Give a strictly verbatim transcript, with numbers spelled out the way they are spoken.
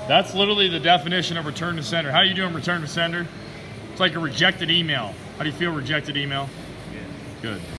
That's literally the definition of return to sender. How are you doing return to sender? It's like a rejected email. How do you feel rejected email? Yeah. Good.